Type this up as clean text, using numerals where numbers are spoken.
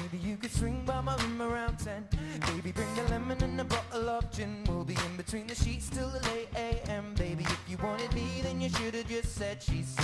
Maybe you could swing by my room around 10. Baby, bring a lemon and a bottle of gin. We'll be in between the sheets till the late AM. Baby, if you wanted me, then you should have just said she said.